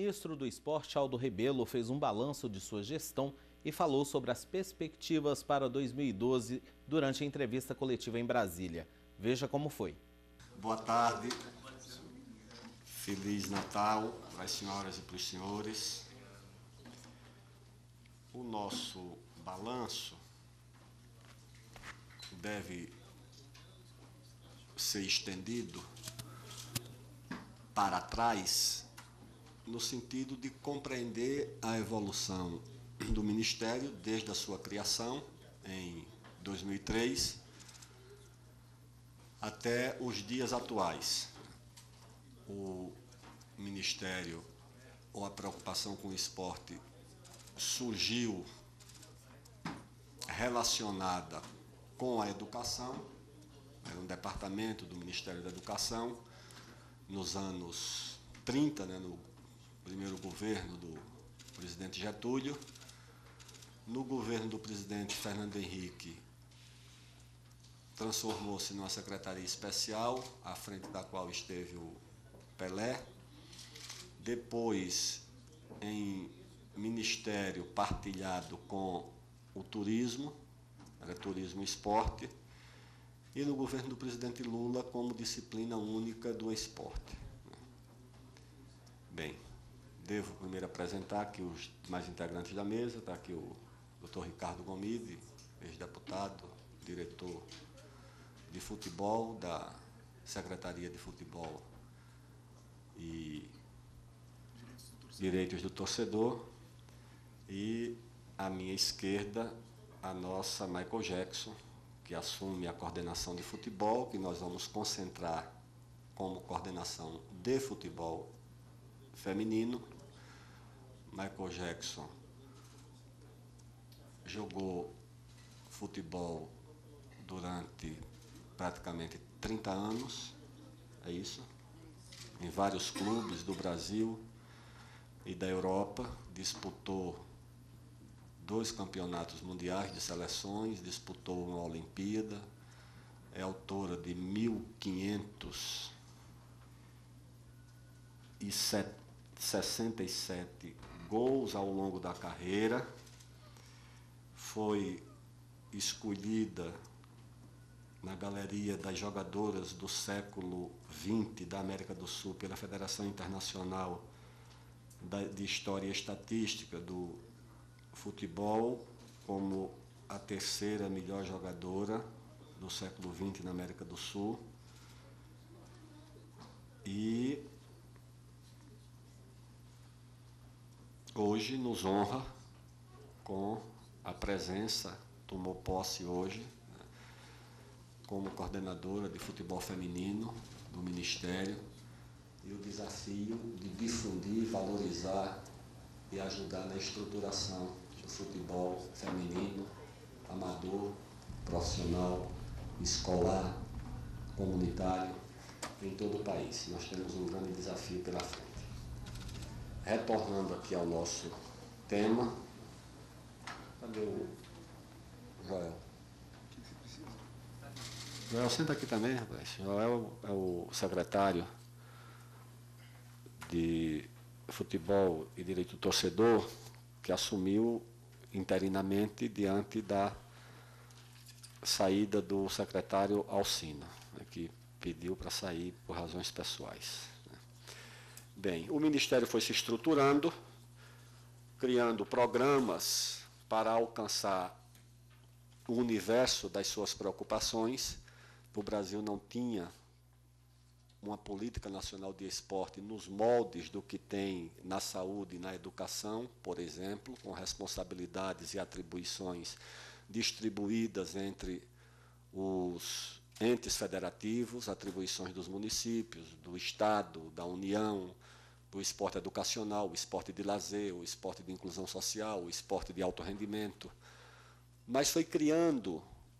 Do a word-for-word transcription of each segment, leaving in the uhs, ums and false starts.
ministro do Esporte, Aldo Rebelo, fez um balanço de sua gestão e falou sobre as perspectivas para dois mil e doze durante a entrevista coletiva em Brasília. Veja como foi. Boa tarde, Feliz Natal para as senhoras e para os senhores. O nosso balanço deve ser estendido para trás, no sentido de compreender a evolução do Ministério desde a sua criação, em dois mil e três, até os dias atuais. O Ministério, ou a preocupação com o esporte, surgiu relacionada com a educação, era um departamento do Ministério da Educação, nos anos trinta, né, no primeiro governo do presidente Getúlio. No governo do presidente Fernando Henrique, transformou-se numa secretaria especial, à frente da qual esteve o Pelé. Depois, em ministério partilhado com o turismo, era turismo e esporte, e no governo do presidente Lula como disciplina única do esporte. Bem, devo primeiro apresentar aqui os mais integrantes da mesa. Está aqui o doutor Ricardo Gomide, ex-deputado, diretor de futebol da Secretaria de Futebol e Direitos do Torcedor, e à minha esquerda a nossa Michael Jackson, que assume a coordenação de futebol, que nós vamos concentrar como coordenação de futebol feminino. Michael Jackson jogou futebol durante praticamente trinta anos, é isso, em vários clubes do Brasil e da Europa, disputou dois campeonatos mundiais de seleções, disputou uma Olimpíada, é autora de mil quinhentos e sessenta e sete gols ao longo da carreira, foi escolhida na galeria das jogadoras do século vinte da América do Sul pela Federação Internacional de História e Estatística do Futebol como a terceira melhor jogadora do século vinte na América do Sul. E hoje nos honra com a presença, tomou posse hoje, né, como coordenadora de futebol feminino do Ministério, e o desafio de difundir, valorizar e ajudar na estruturação do futebol feminino, amador, profissional, escolar, comunitário, em todo o país. Nós temos um grande desafio pela frente. Retornando aqui ao nosso tema, cadê o Joel? Joel, senta aqui também, rapaz. Joel é o secretário de Futebol e Direito do Torcedor, que assumiu interinamente diante da saída do secretário Alcina, né, que pediu para sair por razões pessoais. Bem, o Ministério foi se estruturando, criando programas para alcançar o universo das suas preocupações. O Brasil não tinha uma política nacional de esporte nos moldes do que tem na saúde e na educação, por exemplo, com responsabilidades e atribuições distribuídas entre os entes federativos, atribuições dos municípios, do Estado, da União, do esporte educacional, o esporte de lazer, o esporte de inclusão social, o esporte de alto rendimento. Mas foi criando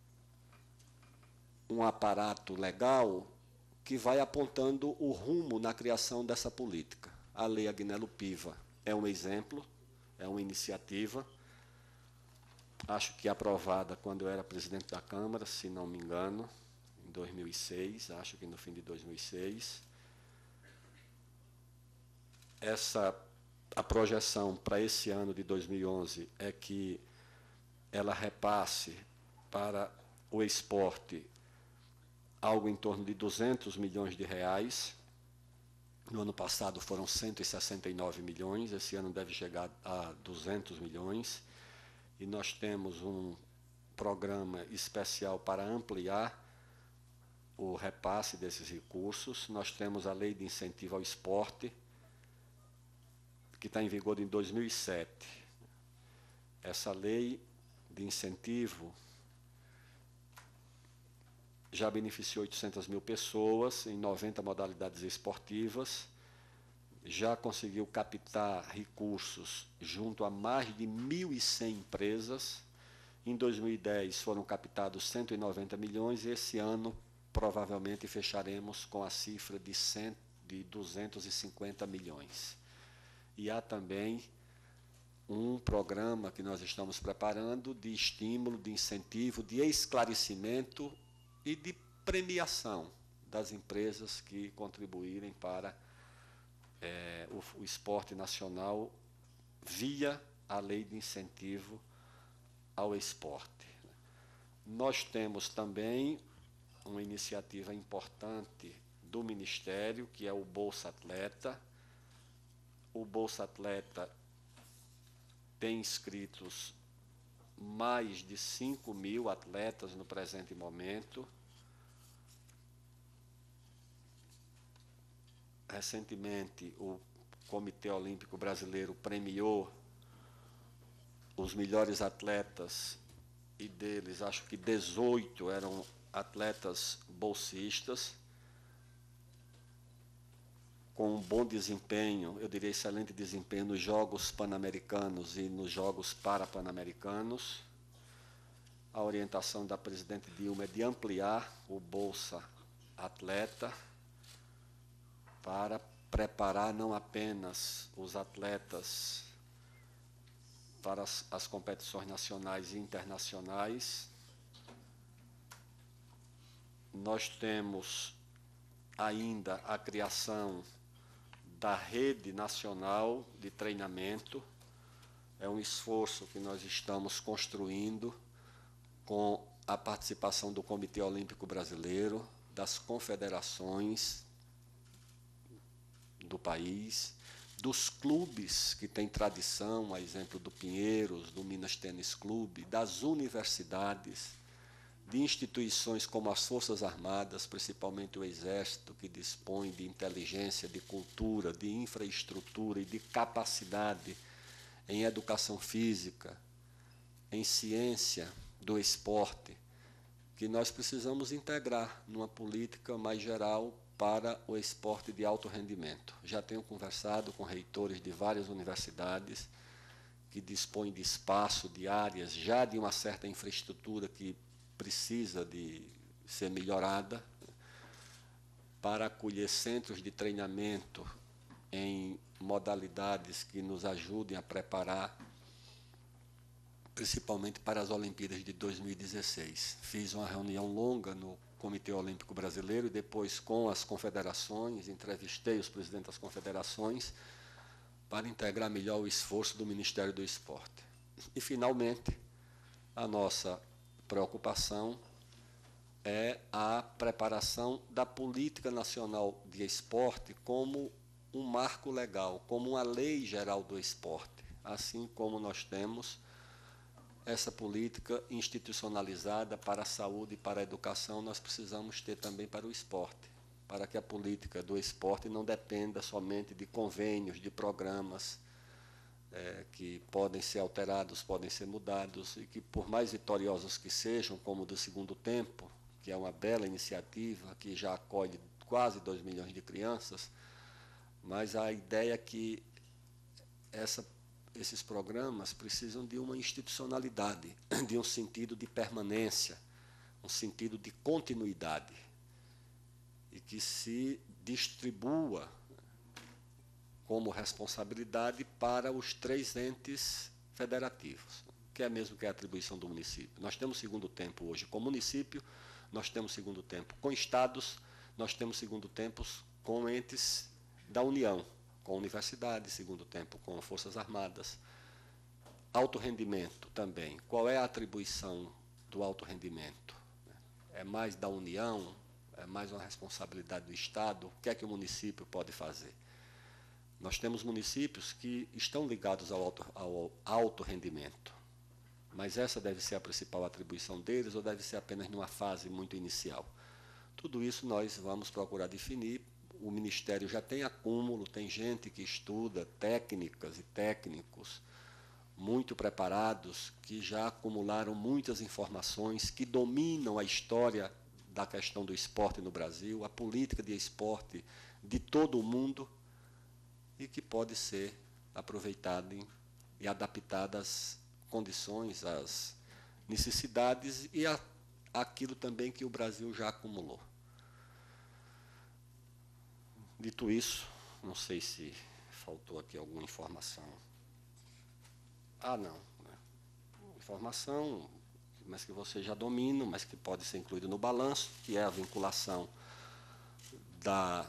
um aparato legal que vai apontando o rumo na criação dessa política. A Lei Agnello Piva é um exemplo, é uma iniciativa, acho que aprovada quando eu era presidente da Câmara, se não me engano, em dois mil e seis, acho que no fim de dois mil e seis. Essa a projeção para esse ano de dois mil e onze é que ela repasse para o esporte algo em torno de duzentos milhões de reais. No ano passado foram cento e sessenta e nove milhões, esse ano deve chegar a duzentos milhões. E nós temos um programa especial para ampliar o repasse desses recursos. Nós temos a Lei de Incentivo ao Esporte, que está em vigor em dois mil e sete. Essa lei de incentivo já beneficiou oitocentas mil pessoas em noventa modalidades esportivas, já conseguiu captar recursos junto a mais de mil e cem empresas. Em dois mil e dez foram captados cento e noventa milhões e esse ano provavelmente fecharemos com a cifra de, cem, de duzentos e cinquenta milhões. E há também um programa que nós estamos preparando de estímulo, de incentivo, de esclarecimento e de premiação das empresas que contribuírem para é, o, o esporte nacional via a lei de incentivo ao esporte. Nós temos também uma iniciativa importante do Ministério, que é o Bolsa Atleta. O Bolsa Atleta tem inscritos mais de cinco mil atletas no presente momento. Recentemente, o Comitê Olímpico Brasileiro premiou os melhores atletas, e deles, acho que dezoito eram atletas bolsistas, com um bom desempenho, eu diria excelente desempenho nos Jogos Pan-Americanos e nos Jogos Parapan-Americanos. A orientação da presidente Dilma é de ampliar o Bolsa Atleta para preparar não apenas os atletas para as, as competições nacionais e internacionais. Nós temos ainda a criação da Rede Nacional de Treinamento. É um esforço que nós estamos construindo com a participação do Comitê Olímpico Brasileiro, das confederações do país, dos clubes que têm tradição, a exemplo do Pinheiros, do Minas Tênis Clube, das universidades, de instituições como as Forças Armadas, principalmente o Exército, que dispõe de inteligência, de cultura, de infraestrutura e de capacidade em educação física, em ciência do esporte, que nós precisamos integrar numa política mais geral para o esporte de alto rendimento. Já tenho conversado com reitores de várias universidades que dispõem de espaço, de áreas, já de uma certa infraestrutura que precisa de ser melhorada, para acolher centros de treinamento em modalidades que nos ajudem a preparar, principalmente para as Olimpíadas de dois mil e dezesseis. Fiz uma reunião longa no Comitê Olímpico Brasileiro e depois com as confederações, entrevistei os presidentes das confederações para integrar melhor o esforço do Ministério do Esporte. E, finalmente, a nossa preocupação é a preparação da política nacional de esporte como um marco legal, como uma lei geral do esporte, assim como nós temos essa política institucionalizada para a saúde e para a educação, nós precisamos ter também para o esporte, para que a política do esporte não dependa somente de convênios, de programas é, que podem ser alterados, podem ser mudados, e que, por mais vitoriosos que sejam, como o do Segundo Tempo, que é uma bela iniciativa, que já acolhe quase dois milhões de crianças, mas a ideia é que essa esses programas precisam de uma institucionalidade, de um sentido de permanência, um sentido de continuidade, e que se distribua como responsabilidade para os três entes federativos, que é mesmo que a atribuição do município. Nós temos segundo tempo hoje com município, nós temos segundo tempo com estados, nós temos segundo tempo com entes da União, com universidades, segundo tempo com forças armadas. Alto rendimento também. Qual é a atribuição do alto rendimento? É mais da União? É mais uma responsabilidade do Estado? O que é que o município pode fazer? Nós temos municípios que estão ligados ao alto, ao alto rendimento, mas essa deve ser a principal atribuição deles ou deve ser apenas numa fase muito inicial? Tudo isso nós vamos procurar definir. O Ministério já tem acúmulo, tem gente que estuda, técnicas e técnicos muito preparados, que já acumularam muitas informações, que dominam a história da questão do esporte no Brasil, a política de esporte de todo o mundo, e que pode ser aproveitada e adaptada às condições, às necessidades e a, àquilo também que o Brasil já acumulou. Dito isso, não sei se faltou aqui alguma informação. Ah, não. Informação, mas que vocês já dominam, mas que pode ser incluído no balanço, que é a vinculação da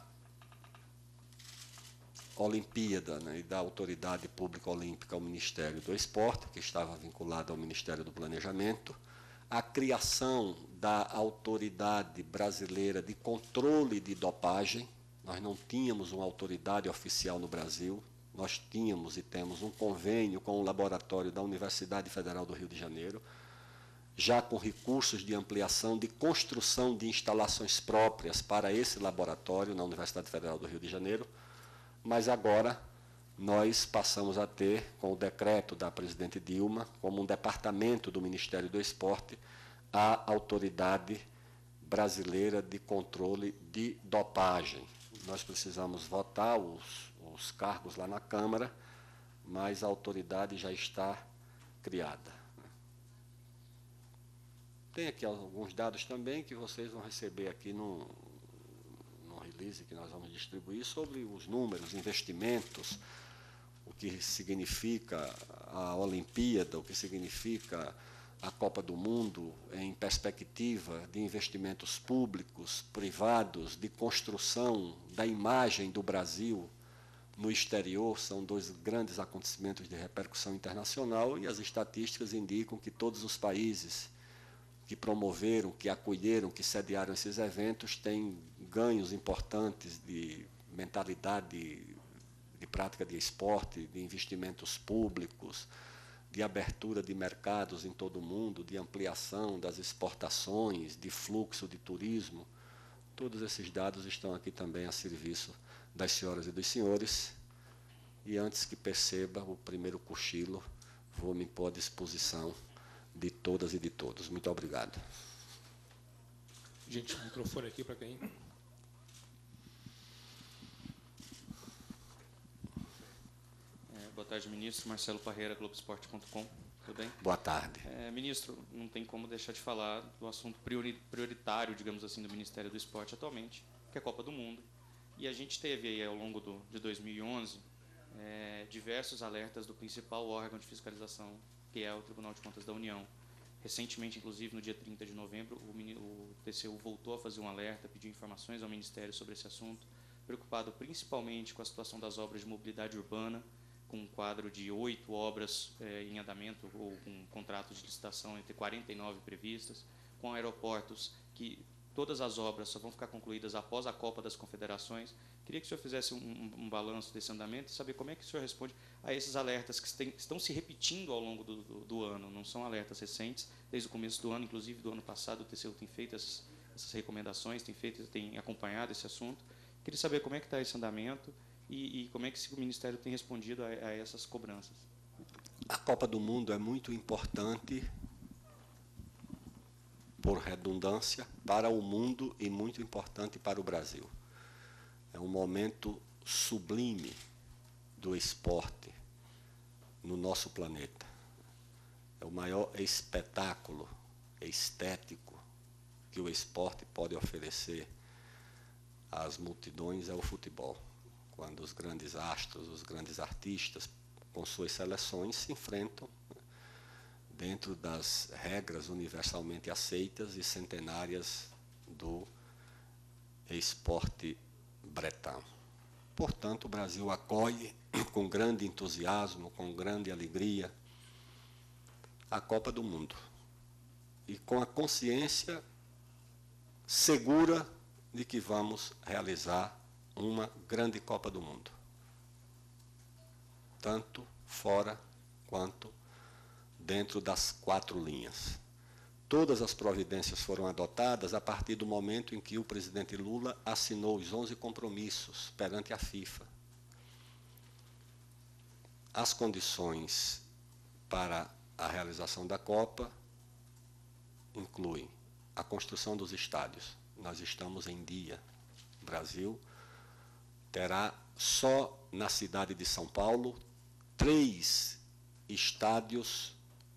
Olimpíada, né, e da Autoridade Pública Olímpica ao Ministério do Esporte, que estava vinculada ao Ministério do Planejamento, a criação da Autoridade Brasileira de Controle de Dopagem. Nós não tínhamos uma autoridade oficial no Brasil, nós tínhamos e temos um convênio com o laboratório da Universidade Federal do Rio de Janeiro, já com recursos de ampliação, de construção de instalações próprias para esse laboratório na Universidade Federal do Rio de Janeiro, mas agora nós passamos a ter, com o decreto da presidente Dilma, como um departamento do Ministério do Esporte, a Autoridade Brasileira de Controle de Dopagem. Nós precisamos votar os, os cargos lá na Câmara, mas a autoridade já está criada. Tem aqui alguns dados também que vocês vão receber aqui no, no release que nós vamos distribuir sobre os números, investimentos, o que significa a Olimpíada, o que significa a Copa do Mundo em perspectiva de investimentos públicos, privados, de construção da imagem do Brasil no exterior. São dois grandes acontecimentos de repercussão internacional e as estatísticas indicam que todos os países que promoveram, que acolheram, que sediaram esses eventos têm ganhos importantes de mentalidade, de prática de esporte, de investimentos públicos, de abertura de mercados em todo o mundo, de ampliação das exportações, de fluxo de turismo. Todos esses dados estão aqui também a serviço das senhoras e dos senhores. E antes que perceba o primeiro cochilo, vou me pôr à disposição de todas e de todos. Muito obrigado. Gente, o microfone aqui para quem? Boa tarde, ministro. Marcelo Parreira, Globo Esporte ponto com. Tudo bem? Boa tarde. É, ministro, não tem como deixar de falar do assunto prioritário, digamos assim, do Ministério do Esporte atualmente, que é a Copa do Mundo. E a gente teve aí, ao longo do, de dois mil e onze, é, diversos alertas do principal órgão de fiscalização, que é o Tribunal de Contas da União. Recentemente, inclusive, no dia trinta de novembro, o, o T C U voltou a fazer um alerta, pediu informações ao Ministério sobre esse assunto, preocupado principalmente com a situação das obras de mobilidade urbana, com um quadro de oito obras eh, em andamento, ou com contratos de licitação entre quarenta e nove previstas, com aeroportos que todas as obras só vão ficar concluídas após a Copa das Confederações. Queria que o senhor fizesse um, um, um balanço desse andamento e saber como é que o senhor responde a esses alertas que tem, estão se repetindo ao longo do, do, do ano, não são alertas recentes, desde o começo do ano, inclusive do ano passado, o T C U tem feito essas, essas recomendações, tem, feito, tem acompanhado esse assunto. Queria saber como é que está esse andamento, E, e como é que o Ministério tem respondido a, a essas cobranças? A Copa do Mundo é muito importante, por redundância, para o mundo e muito importante para o Brasil. É um momento sublime do esporte no nosso planeta. É o maior espetáculo estético que o esporte pode oferecer às multidões, é o futebol. Quando os grandes astros, os grandes artistas, com suas seleções, se enfrentam dentro das regras universalmente aceitas e centenárias do esporte bretão. Portanto, o Brasil acolhe com grande entusiasmo, com grande alegria, a Copa do Mundo. E com a consciência segura de que vamos realizar uma grande Copa do Mundo, tanto fora quanto dentro das quatro linhas. Todas as providências foram adotadas a partir do momento em que o presidente Lula assinou os onze compromissos perante a FIFA. As condições para a realização da Copa incluem a construção dos estádios. Nós estamos em dia. O Brasil terá só na cidade de São Paulo três estádios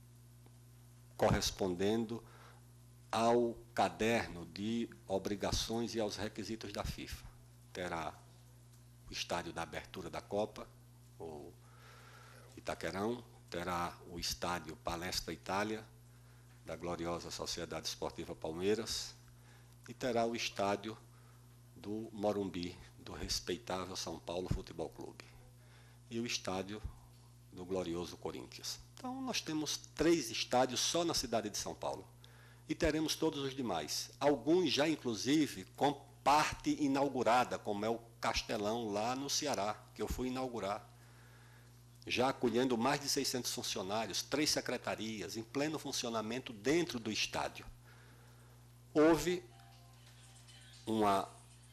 correspondendo ao caderno de obrigações e aos requisitos da FIFA. Terá o estádio da abertura da Copa, o Itaquerão, terá o estádio Palestra Itália, da gloriosa Sociedade Esportiva Palmeiras, e terá o estádio do Morumbi, do respeitável São Paulo Futebol Clube, e o estádio do glorioso Corinthians. Então, nós temos três estádios só na cidade de São Paulo, e teremos todos os demais. Alguns já, inclusive, com parte inaugurada, como é o Castelão, lá no Ceará, que eu fui inaugurar, já acolhendo mais de seiscentos funcionários, três secretarias, em pleno funcionamento dentro do estádio. Houve uma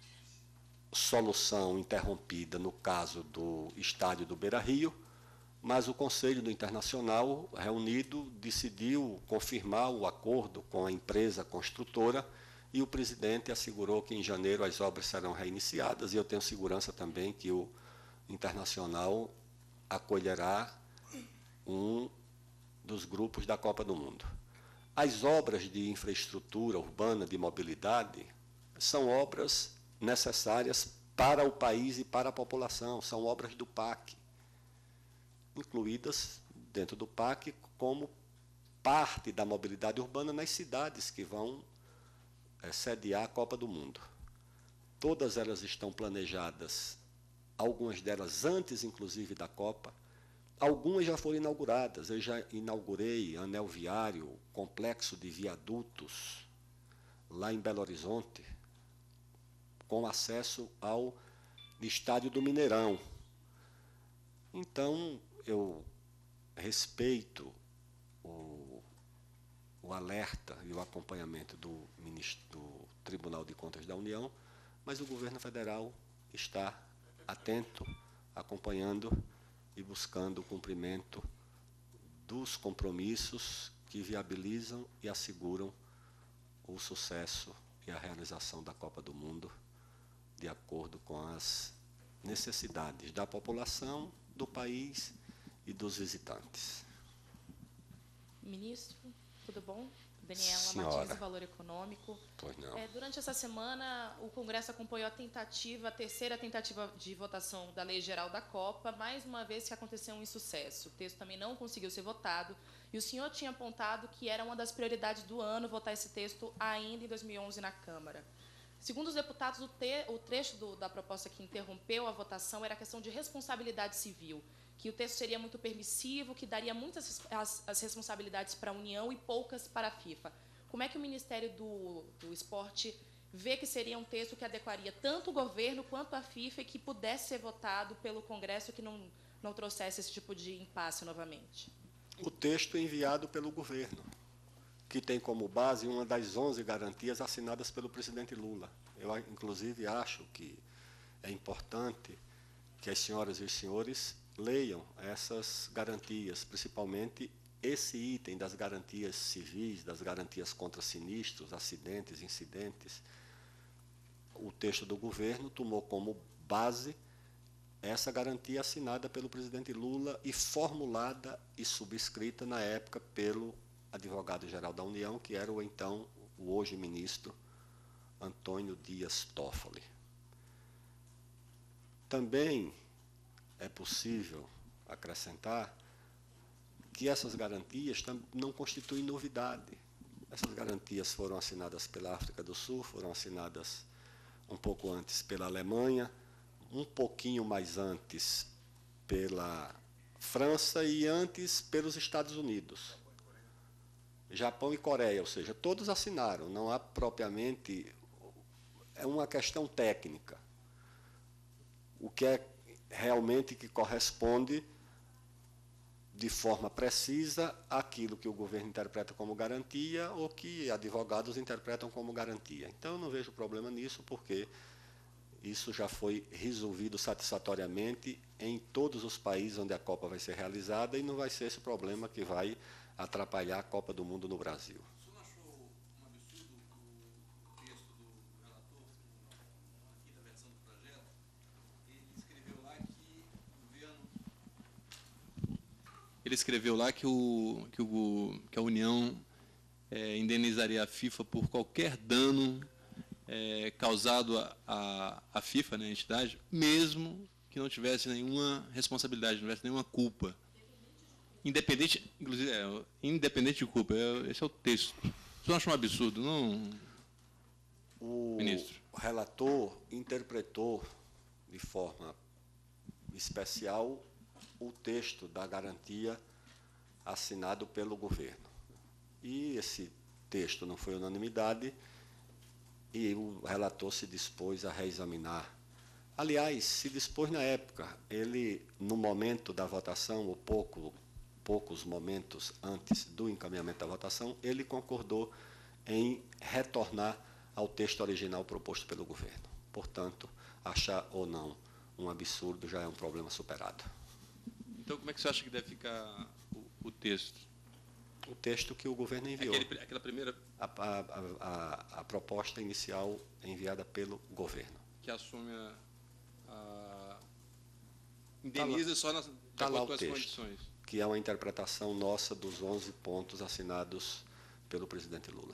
solução interrompida no caso do estádio do Beira-Rio, mas o Conselho do Internacional, reunido, decidiu confirmar o acordo com a empresa construtora e o presidente assegurou que em janeiro as obras serão reiniciadas, e eu tenho segurança também que o Internacional acolherá um dos grupos da Copa do Mundo. As obras de infraestrutura urbana, de mobilidade, são obras necessárias para o país e para a população, são obras do P A C, incluídas dentro do P A C como parte da mobilidade urbana nas cidades que vão é, sediar a Copa do Mundo. Todas elas estão planejadas, algumas delas antes, inclusive, da Copa. Algumas já foram inauguradas. Eu já inaugurei anel viário, complexo de viadutos, lá em Belo Horizonte, com acesso ao estádio do Mineirão. Então, eu respeito o, o alerta e o acompanhamento do, ministro, do Tribunal de Contas da União, mas o governo federal está atento, acompanhando e buscando o cumprimento dos compromissos que viabilizam e asseguram o sucesso e a realização da Copa do Mundo de acordo com as necessidades da população, do país e dos visitantes. Ministro, tudo bom? Daniela Senhora. Martins, Valor Econômico. Pois não. É, durante essa semana, o Congresso acompanhou a tentativa, a terceira tentativa de votação da Lei Geral da Copa, mais uma vez que aconteceu um insucesso. O texto também não conseguiu ser votado, e o senhor tinha apontado que era uma das prioridades do ano votar esse texto ainda em dois mil e onze na Câmara. Segundo os deputados, o, te, o trecho do, da proposta que interrompeu a votação era a questão de responsabilidade civil, que o texto seria muito permissivo, que daria muitas as, as responsabilidades para a União e poucas para a FIFA. Como é que o Ministério do, do Esporte vê que seria um texto que adequaria tanto o governo quanto a FIFA e que pudesse ser votado pelo Congresso e que não, não trouxesse esse tipo de impasse novamente? O texto enviado pelo governo, que tem como base uma das onze garantias assinadas pelo presidente Lula. Eu, inclusive, acho que é importante que as senhoras e os senhores leiam essas garantias, principalmente esse item das garantias civis, das garantias contra sinistros, acidentes, incidentes. O texto do governo tomou como base essa garantia assinada pelo presidente Lula e formulada e subscrita na época pelo advogado-geral da União, que era o então, o hoje ministro, Antônio Dias Toffoli. Também é possível acrescentar que essas garantias não constituem novidade. Essas garantias foram assinadas pela África do Sul, foram assinadas um pouco antes pela Alemanha, um pouquinho mais antes pela França e antes pelos Estados Unidos. Japão e Coreia, ou seja, todos assinaram, não há propriamente... É uma questão técnica. O que é realmente que corresponde de forma precisa àquilo que o governo interpreta como garantia ou que advogados interpretam como garantia. Então, eu não vejo problema nisso, porque isso já foi resolvido satisfatoriamente em todos os países onde a Copa vai ser realizada e não vai ser esse problema que vai atrapalhar a Copa do Mundo no Brasil. O senhor achou um absurdo o texto do relator, aqui da versão do projeto? Ele escreveu lá que o governo... Ele escreveu lá que, o, que, o, que a União é, indenizaria a FIFA por qualquer dano é, causado à, à FIFA, né, a entidade, mesmo que não tivesse nenhuma responsabilidade, não tivesse nenhuma culpa. Independente, inclusive, é, independente de culpa, é, esse é o texto. Você não acha um absurdo, não, o ministro? O relator interpretou de forma especial o texto da garantia assinado pelo governo. E esse texto não foi unanimidade e o relator se dispôs a reexaminar. Aliás, se dispôs na época, ele, no momento da votação, ou pouco, poucos momentos antes do encaminhamento da votação, ele concordou em retornar ao texto original proposto pelo governo. Portanto, achar ou não um absurdo já é um problema superado. Então, como é que você acha que deve ficar o, o texto? O texto que o governo enviou. Aquele, aquela primeira... A, a, a, a proposta inicial enviada pelo governo. Que assume a... a indeniza tá só nas, de tá acordo lá com o as texto, condições. Que é uma interpretação nossa dos onze pontos assinados pelo presidente Lula.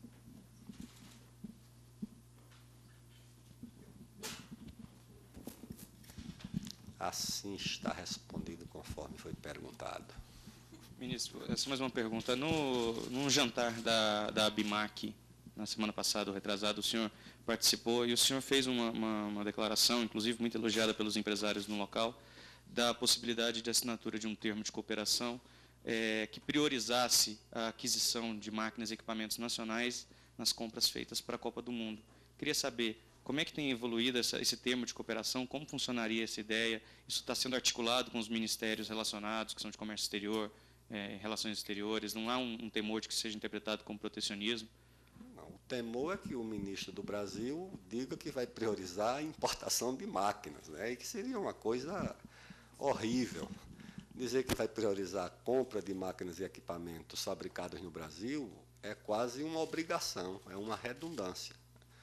Assim está respondido conforme foi perguntado. Ministro, essa é mais uma pergunta. No, num jantar da, da ABIMAC, na semana passada, ou retrasado, o senhor participou e o senhor fez uma, uma, uma declaração, inclusive muito elogiada pelos empresários no local, da possibilidade de assinatura de um termo de cooperação é, que priorizasse a aquisição de máquinas e equipamentos nacionais nas compras feitas para a Copa do Mundo. Queria saber como é que tem evoluído essa, esse termo de cooperação, como funcionaria essa ideia, isso está sendo articulado com os ministérios relacionados, que são de comércio exterior, é, relações exteriores, não há um, um temor de que seja interpretado como protecionismo? Não, o temor é que o ministro do Brasil diga que vai priorizar a importação de máquinas, né, e que seria uma coisa horrível. Dizer que vai priorizar a compra de máquinas e equipamentos fabricados no Brasil é quase uma obrigação, é uma redundância.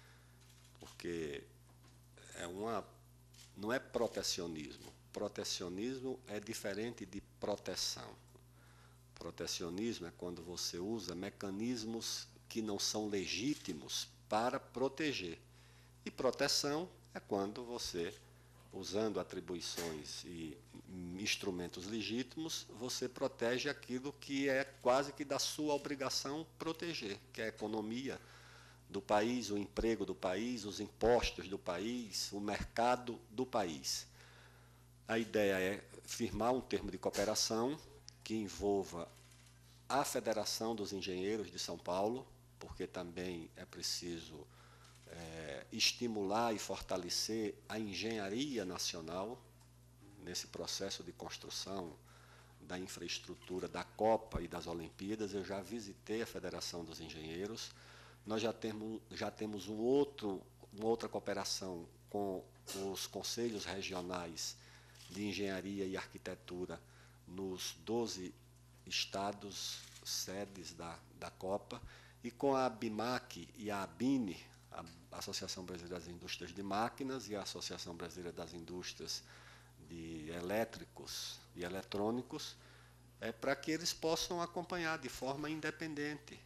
Porque é uma, não é protecionismo. Protecionismo é diferente de proteção. Protecionismo é quando você usa mecanismos que não são legítimos para proteger. E proteção é quando você, usando atribuições e instrumentos legítimos, você protege aquilo que é quase que da sua obrigação proteger, que é a economia do país, o emprego do país, os impostos do país, o mercado do país. A ideia é firmar um termo de cooperação que envolva a Federação dos Engenheiros de São Paulo, porque também é preciso é, estimular e fortalecer a engenharia nacional nesse processo de construção da infraestrutura da Copa e das Olimpíadas. Eu já visitei a Federação dos Engenheiros. Nós já temos, já temos um outro, uma outra cooperação com os conselhos regionais de engenharia e arquitetura nos doze estados sedes da, da Copa, e com a ABIMAC e a ABINE, a Associação Brasileira das Indústrias de Máquinas e a Associação Brasileira das Indústrias de Elétricos e Eletrônicos, é para que eles possam acompanhar de forma independente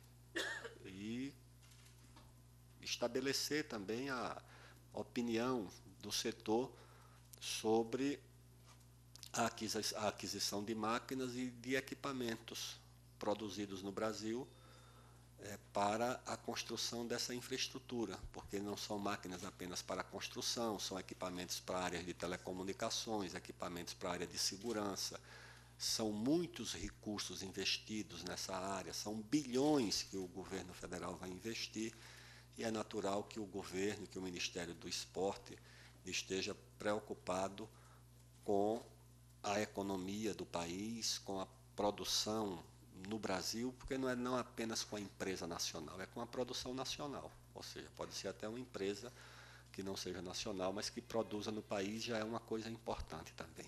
e estabelecer também a opinião do setor sobre a aquisição de máquinas e de equipamentos produzidos no Brasil é, para a construção dessa infraestrutura, porque não são máquinas apenas para a construção, são equipamentos para áreas de telecomunicações, equipamentos para a área de segurança. São muitos recursos investidos nessa área, são bilhões que o governo federal vai investir, e é natural que o governo, que o Ministério do Esporte esteja preocupado com a economia do país, com a produção no Brasil, porque não é não apenas com a empresa nacional, é com a produção nacional. Ou seja, pode ser até uma empresa que não seja nacional, mas que produza no país, já é uma coisa importante também.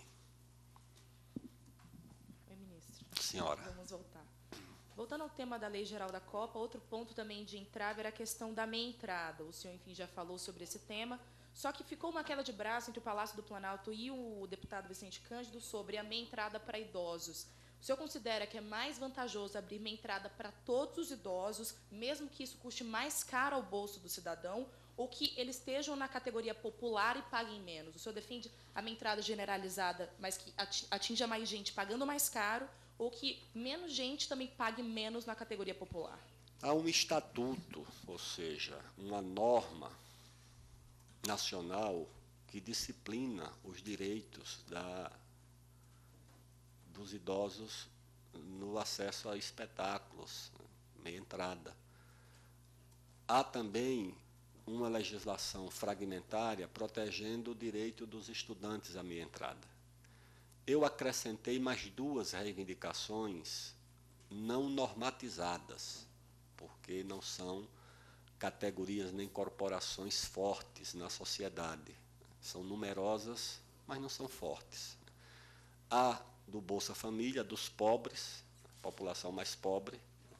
Oi, ministro. Senhora. Vamos voltar. Voltando ao tema da Lei Geral da Copa, outro ponto também de entrave era a questão da meia entrada. O senhor, enfim, já falou sobre esse tema, só que ficou uma queda de braço entre o Palácio do Planalto e o deputado Vicente Cândido sobre a meia entrada para idosos. O senhor considera que é mais vantajoso abrir meia entrada para todos os idosos, mesmo que isso custe mais caro ao bolso do cidadão, ou que eles estejam na categoria popular e paguem menos? O senhor defende a meia entrada generalizada, mas que atinja mais gente pagando mais caro, ou que menos gente também pague menos na categoria popular? Há um estatuto, ou seja, uma norma nacional que disciplina os direitos da, dos idosos no acesso a espetáculos, né, meia entrada. Há também uma legislação fragmentária protegendo o direito dos estudantes à meia entrada. Eu acrescentei mais duas reivindicações não normatizadas, porque não são categorias nem corporações fortes na sociedade. São numerosas, mas não são fortes. A do Bolsa Família, dos pobres, população mais pobre,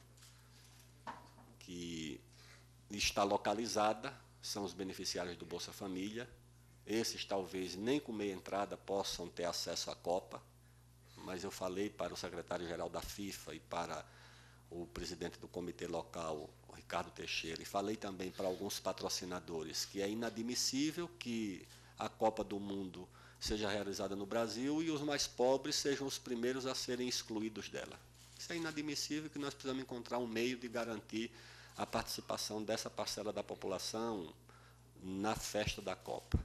que está localizada, são os beneficiários do Bolsa Família. Esses talvez nem com meia entrada possam ter acesso à Copa, mas eu falei para o secretário-geral da FIFA e para o presidente do comitê local, o Ricardo Teixeira, e falei também para alguns patrocinadores que é inadmissível que a Copa do Mundo seja realizada no Brasil e os mais pobres sejam os primeiros a serem excluídos dela. Isso é inadmissível, que nós precisamos encontrar um meio de garantir a participação dessa parcela da população na festa da Copa.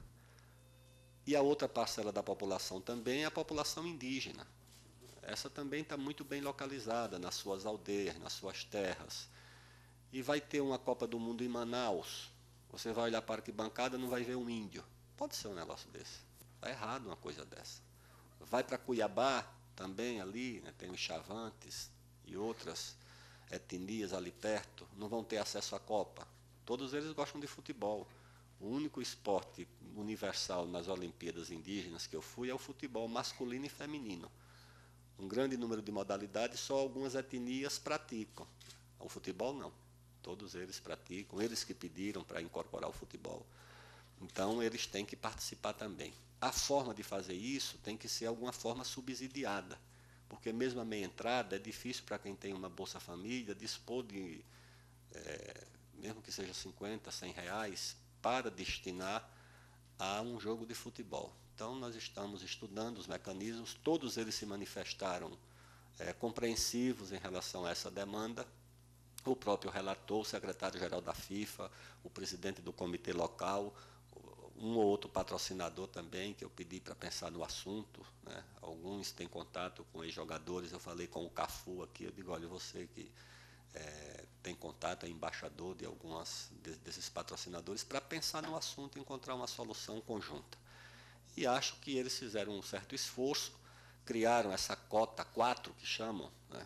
E a outra parcela da população também é a população indígena. Essa também está muito bem localizada nas suas aldeias, nas suas terras. E vai ter uma Copa do Mundo em Manaus. Você vai olhar para a arquibancada, não vai ver um índio. Pode ser um negócio desse. Está errado uma coisa dessa. Vai para Cuiabá, também ali, né, tem os Chavantes e outras etnias ali perto, não vão ter acesso à Copa. Todos eles gostam de futebol. O único esporte universal nas Olimpíadas Indígenas que eu fui é o futebol masculino e feminino. Um grande número de modalidades, só algumas etnias praticam. O futebol não. Todos eles praticam, eles que pediram para incorporar o futebol. Então, eles têm que participar também. A forma de fazer isso tem que ser alguma forma subsidiada, porque mesmo a meia entrada é difícil para quem tem uma Bolsa Família dispor de, é, mesmo que seja cinquenta, cem reais, para destinar a um jogo de futebol. Então, nós estamos estudando os mecanismos, todos eles se manifestaram é, compreensivos em relação a essa demanda. O próprio relator, o secretário-geral da FIFA, o presidente do comitê local, um ou outro patrocinador também, que eu pedi para pensar no assunto, né? Alguns têm contato com ex-jogadores, eu falei com o Cafu aqui, eu digo, olha, você que é, tem contato, é embaixador de algumas de, desses patrocinadores, para pensar no assunto e encontrar uma solução conjunta. E acho que eles fizeram um certo esforço, criaram essa cota quatro, que chamam, né?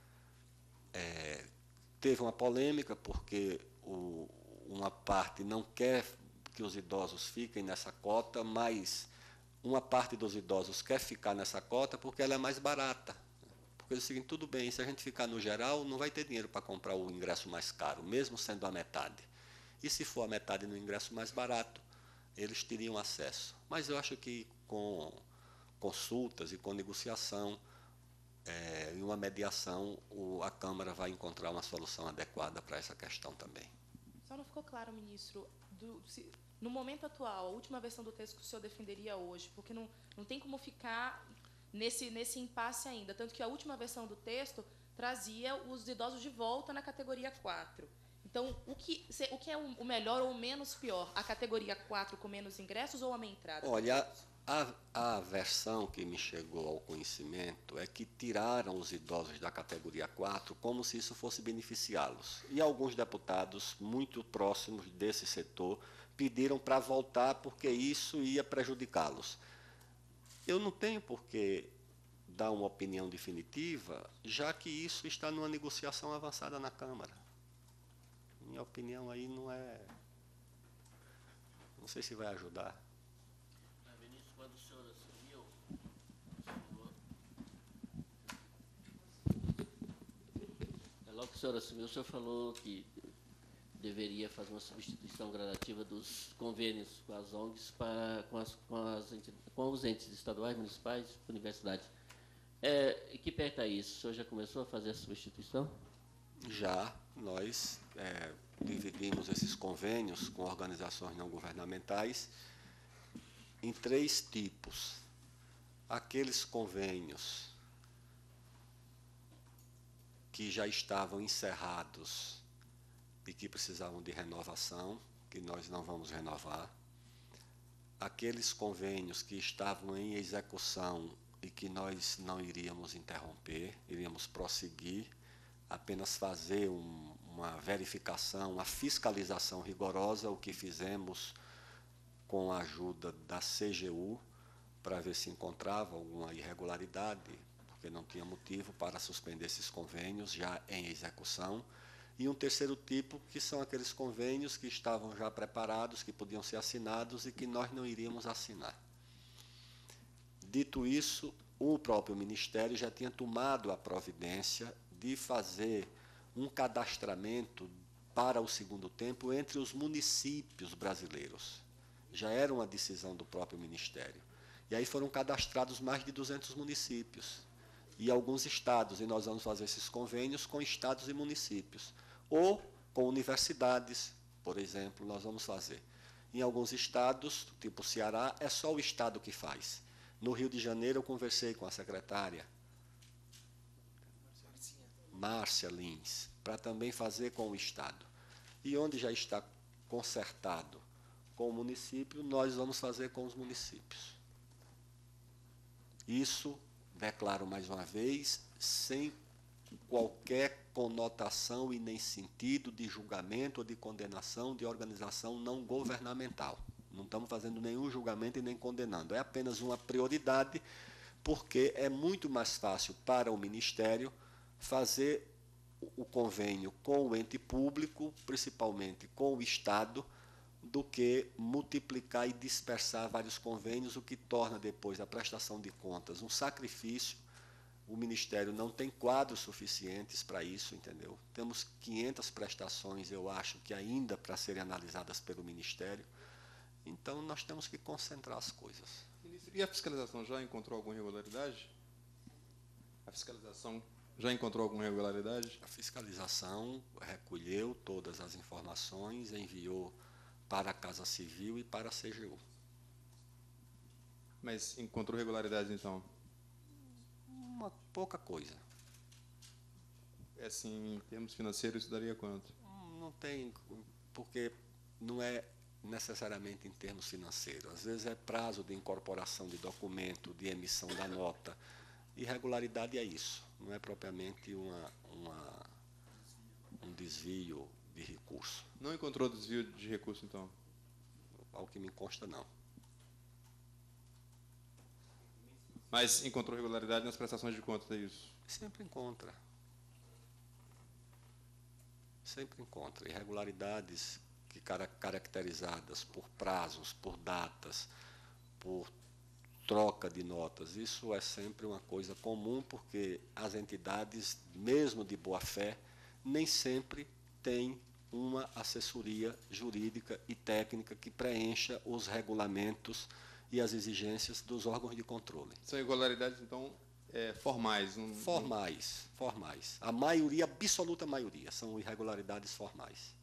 É, teve uma polêmica, porque o, uma parte não quer que os idosos fiquem nessa cota, mas uma parte dos idosos quer ficar nessa cota porque ela é mais barata. Porque é o seguinte, tudo bem, se a gente ficar no geral, não vai ter dinheiro para comprar o ingresso mais caro, mesmo sendo a metade. E se for a metade no ingresso mais barato, eles teriam acesso. Mas eu acho que com consultas e com negociação é, e uma mediação, o, a Câmara vai encontrar uma solução adequada para essa questão também. Só não ficou claro, ministro, do, se, no momento atual, a última versão do texto que o senhor defenderia hoje, porque não, não tem como ficar nesse, nesse impasse ainda, tanto que a última versão do texto trazia os idosos de volta na categoria quatro. Então, o que, o que é o melhor ou o menos pior? A categoria quatro com menos ingressos ou a meia entrada? Olha, a, a versão que me chegou ao conhecimento é que tiraram os idosos da categoria quatro como se isso fosse beneficiá-los. E alguns deputados muito próximos desse setor pediram para voltar porque isso ia prejudicá-los. Eu não tenho por que dar uma opinião definitiva, já que isso está numa negociação avançada na Câmara. Minha opinião aí não é... Não sei se vai ajudar. Mas, Vinícius, quando o senhor assumiu, é logo que o senhor assumiu, o senhor falou que deveria fazer uma substituição gradativa dos convênios com as O N Gs para, com, as, com, as, com os entes estaduais, municipais, universidades. É, que pé está isso? O senhor já começou a fazer a substituição? Já, nós é, dividimos esses convênios com organizações não governamentais em três tipos. Aqueles convênios que já estavam encerrados e que precisavam de renovação, que nós não vamos renovar. Aqueles convênios que estavam em execução e que nós não iríamos interromper, iríamos prosseguir, apenas fazer um, uma verificação, uma fiscalização rigorosa, o que fizemos com a ajuda da C G U, para ver se encontrava alguma irregularidade, porque não tinha motivo para suspender esses convênios já em execução. E um terceiro tipo, que são aqueles convênios que estavam já preparados, que podiam ser assinados e que nós não iríamos assinar. Dito isso, o próprio Ministério já tinha tomado a providência de fazer um cadastramento para o segundo tempo entre os municípios brasileiros. Já era uma decisão do próprio Ministério. E aí foram cadastrados mais de duzentos municípios e alguns estados, e nós vamos fazer esses convênios com estados e municípios, ou com universidades, por exemplo, nós vamos fazer. Em alguns estados, tipo Ceará, é só o estado que faz. No Rio de Janeiro, eu conversei com a secretária Márcia Lins, para também fazer com o estado. E onde já está consertado com o município, nós vamos fazer com os municípios. Isso, declaro mais uma vez, sem qualquer conotação e nem sentido de julgamento ou de condenação de organização não governamental. Não estamos fazendo nenhum julgamento e nem condenando. É apenas uma prioridade, porque é muito mais fácil para o Ministério fazer o convênio com o ente público, principalmente com o Estado, do que multiplicar e dispersar vários convênios, o que torna depois a prestação de contas um sacrifício. O Ministério não tem quadros suficientes para isso, entendeu? Temos quinhentas prestações, eu acho, que ainda para serem analisadas pelo Ministério. Então, nós temos que concentrar as coisas. Ministro, e a fiscalização já encontrou alguma irregularidade? A fiscalização já encontrou alguma irregularidade? A fiscalização recolheu todas as informações, enviou para a Casa Civil e para a C G U. Mas encontrou irregularidades, então? Uma pouca coisa. É assim, em termos financeiros, isso daria quanto? Não tem, porque não é necessariamente em termos financeiros. Às vezes é prazo de incorporação de documento, de emissão da nota. Irregularidade é isso, não é propriamente uma, uma, um desvio de recurso. Não encontrou desvio de recurso, então? Ao que me consta, não. Mas encontrou regularidade nas prestações de contas, é isso? Sempre encontra. Sempre encontra. Irregularidades que cara, caracterizadas por prazos, por datas, por troca de notas. Isso é sempre uma coisa comum, porque as entidades, mesmo de boa fé, nem sempre têm uma assessoria jurídica e técnica que preencha os regulamentos e as exigências dos órgãos de controle. São irregularidades, então, é, formais? Um, formais, formais. A maioria, a absoluta maioria, são irregularidades formais.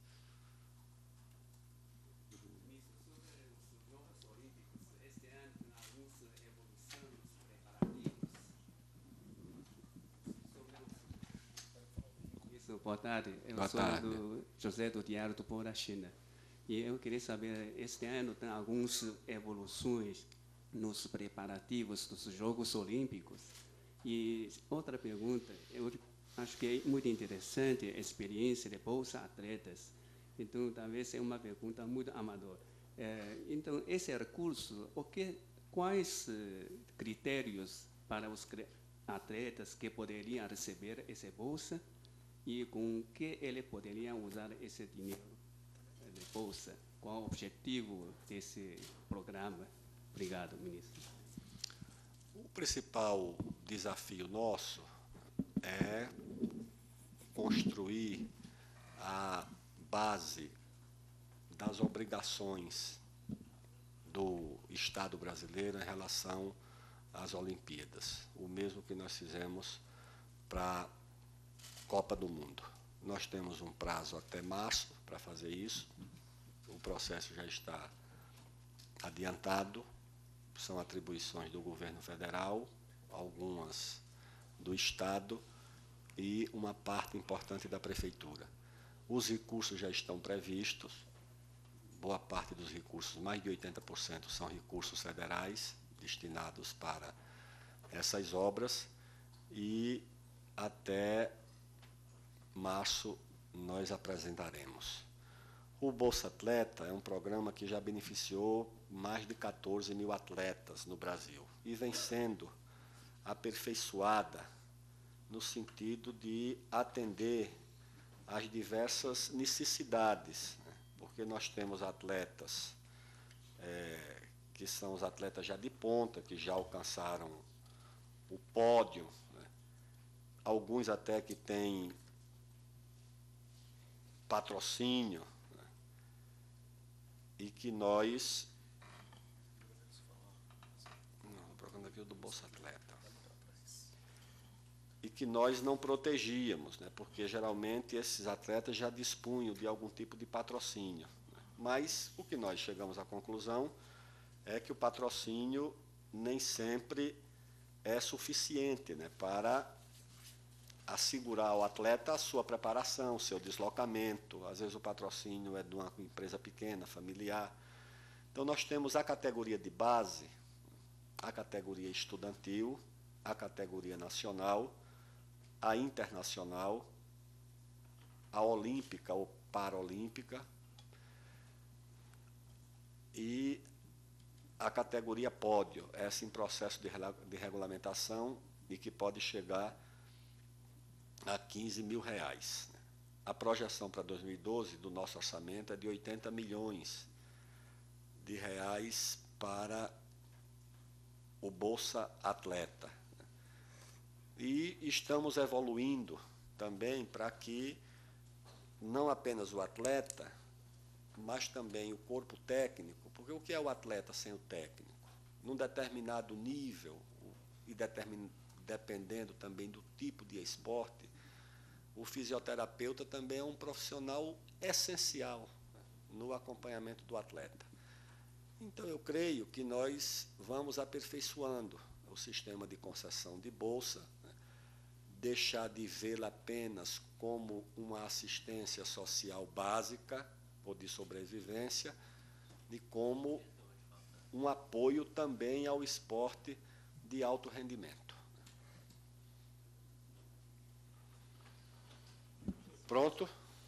boa tarde. Eu boa sou tarde. do José do Diário do Povo da China. E eu queria saber, este ano tem algumas evoluções nos preparativos dos Jogos Olímpicos. E outra pergunta, eu acho que é muito interessante a experiência de Bolsa Atletas. Então, talvez seja uma pergunta muito amadora. É, então, esse recurso, o que, quais uh, critérios para os atletas que poderiam receber essa bolsa e com que ele poderia usar esse dinheiro de bolsa? Qual o objetivo desse programa? Obrigado, ministro. O principal desafio nosso é construir a base das obrigações do Estado brasileiro em relação às Olimpíadas, o mesmo que nós fizemos para a Copa do Mundo. Nós temos um prazo até março para fazer isso, o processo já está adiantado, são atribuições do governo federal, algumas do Estado e uma parte importante da Prefeitura. Os recursos já estão previstos, boa parte dos recursos, mais de oitenta por cento, são recursos federais destinados para essas obras e até março nós apresentaremos. O Bolsa Atleta é um programa que já beneficiou mais de quatorze mil atletas no Brasil e vem sendo aperfeiçoada no sentido de atender às diversas necessidades, né? Porque nós temos atletas é, que são os atletas já de ponta, que já alcançaram o pódio, né? Alguns até que têm patrocínio, né? E que nós... Não, estou procurando aqui o do Bolsa Atleta. E que nós não protegíamos, né? Porque geralmente esses atletas já dispunham de algum tipo de patrocínio, né? Mas o que nós chegamos à conclusão é que o patrocínio nem sempre é suficiente, né, para assegurar ao atleta a sua preparação, o seu deslocamento. Às vezes o patrocínio é de uma empresa pequena, familiar. Então nós temos a categoria de base, a categoria estudantil, a categoria nacional, a internacional, a olímpica ou paralímpica e a categoria pódio, essa em processo de, de regulamentação e que pode chegar a quinze mil reais. A projeção para dois mil e doze do nosso orçamento é de oitenta milhões de reais para o Bolsa Atleta. E estamos evoluindo também para que não apenas o atleta, mas também o corpo técnico, porque o que é o atleta sem o técnico? Num determinado nível, e determin, dependendo também do tipo de esporte, o fisioterapeuta também é um profissional essencial no acompanhamento do atleta. Então, eu creio que nós vamos aperfeiçoando o sistema de concessão de bolsa, né? Deixar de vê-la apenas como uma assistência social básica ou de sobrevivência, e como um apoio também ao esporte de alto rendimento. Pronto?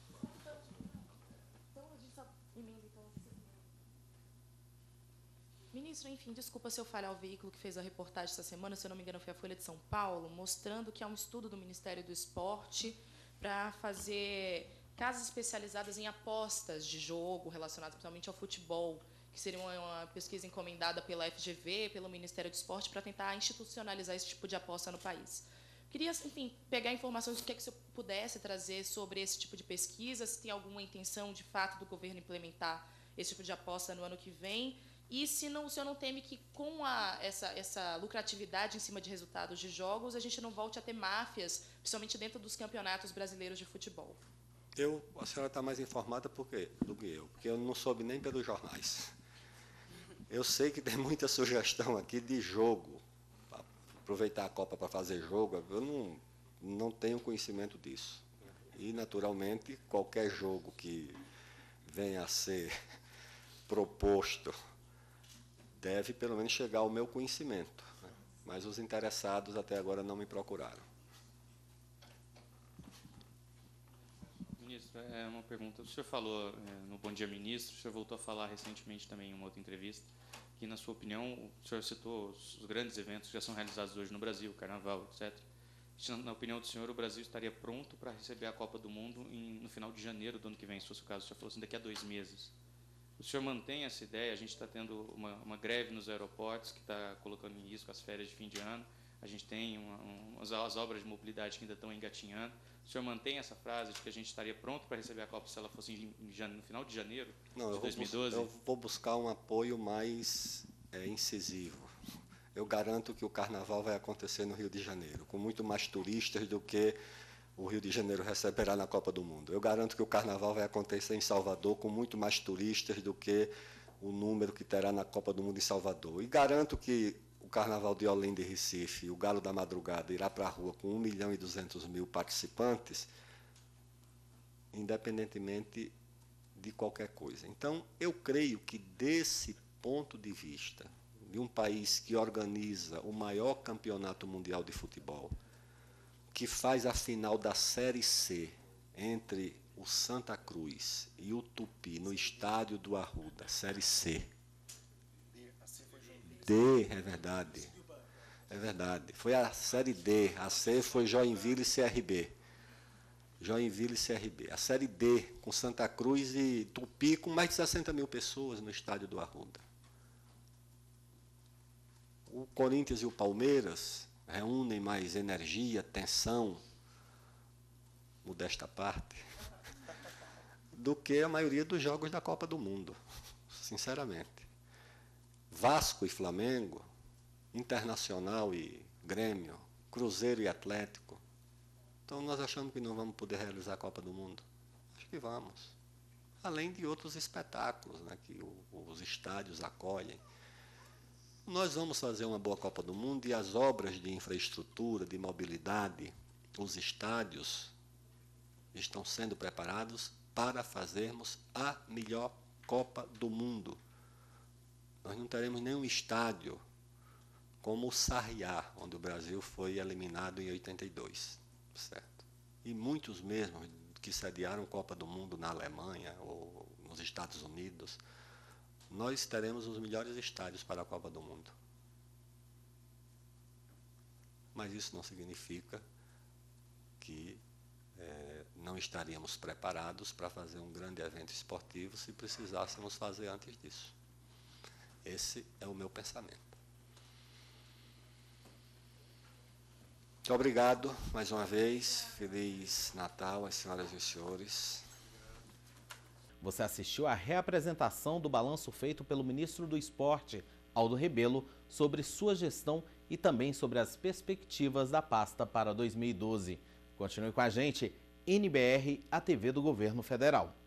Ministro, enfim, desculpa se eu falhar o veículo que fez a reportagem essa semana, se eu não me engano foi a Folha de São Paulo, mostrando que há um estudo do Ministério do Esporte para fazer casas especializadas em apostas de jogo relacionadas principalmente ao futebol, que seria uma, uma pesquisa encomendada pela F G V, pelo Ministério do Esporte, para tentar institucionalizar esse tipo de aposta no país. Queria, enfim, pegar informações do que, é que o senhor pudesse trazer sobre esse tipo de pesquisa, se tem alguma intenção, de fato, do governo implementar esse tipo de aposta no ano que vem, e se não, o senhor não teme que, com a, essa, essa lucratividade em cima de resultados de jogos, a gente não volte a ter máfias, principalmente dentro dos campeonatos brasileiros de futebol. Eu, a senhora está mais informada por quê? Do que eu, porque eu não soube nem pelos jornais. Eu sei que tem muita sugestão aqui de jogo, aproveitar a Copa para fazer jogo, eu não, não tenho conhecimento disso. E, naturalmente, qualquer jogo que venha a ser proposto deve, pelo menos, chegar ao meu conhecimento, né? Mas os interessados até agora não me procuraram. Ministro, é uma pergunta. O senhor falou é, no Bom Dia Ministro, o senhor voltou a falar recentemente também em uma outra entrevista, que, na sua opinião, o senhor citou os, os grandes eventos que já são realizados hoje no Brasil, Carnaval, etcétera. Na opinião do senhor, o Brasil estaria pronto para receber a Copa do Mundo em, no final de janeiro do ano que vem, se fosse o caso. O senhor falou assim, daqui a dois meses. O senhor mantém essa ideia? A gente está tendo uma, uma greve nos aeroportos que está colocando em risco as férias de fim de ano. A gente tem uma, um, as, as obras de mobilidade que ainda estão engatinhando. O senhor mantém essa frase de que a gente estaria pronto para receber a Copa se ela fosse em, em, no final de janeiro Não, de dois mil e doze? Eu vou buscar um apoio mais é, incisivo. Eu garanto que o Carnaval vai acontecer no Rio de Janeiro, com muito mais turistas do que o Rio de Janeiro receberá na Copa do Mundo. Eu garanto que o Carnaval vai acontecer em Salvador, com muito mais turistas do que o número que terá na Copa do Mundo em Salvador. E garanto que o Carnaval de Olinda e Recife, o Galo da Madrugada, irá para a rua com um milhão e duzentos mil participantes, independentemente de qualquer coisa. Então, eu creio que, desse ponto de vista, de um país que organiza o maior campeonato mundial de futebol, que faz a final da Série C entre o Santa Cruz e o Tupi no estádio do Arruda, Série C. D, é verdade. É verdade. Foi a Série D, a C foi Joinville e C R B. Joinville e C R B. A Série D, com Santa Cruz e Tupi, com mais de sessenta mil pessoas no estádio do Arruda. O Corinthians e o Palmeiras reúnem mais energia, tensão, modesta parte, do que a maioria dos jogos da Copa do Mundo, sinceramente. Vasco e Flamengo, Internacional e Grêmio, Cruzeiro e Atlético. Então nós achamos que não vamos poder realizar a Copa do Mundo? Acho que vamos. Além de outros espetáculos, né, que o, os estádios acolhem. Nós vamos fazer uma boa Copa do Mundo e as obras de infraestrutura, de mobilidade, os estádios estão sendo preparados para fazermos a melhor Copa do Mundo. Nós não teremos nenhum estádio como o Sarriá, onde o Brasil foi eliminado em oitenta e dois, certo? E muitos mesmo que sediaram Copa do Mundo na Alemanha ou nos Estados Unidos. Nós teremos os melhores estádios para a Copa do Mundo. Mas isso não significa que é, não estaríamos preparados para fazer um grande evento esportivo se precisássemos fazer antes disso. Esse é o meu pensamento. Muito obrigado mais uma vez. Feliz Natal às senhoras e os senhores. Você assistiu à reapresentação do balanço feito pelo ministro do Esporte, Aldo Rebelo, sobre sua gestão e também sobre as perspectivas da pasta para dois mil e doze. Continue com a gente, N B R, a T V do Governo Federal.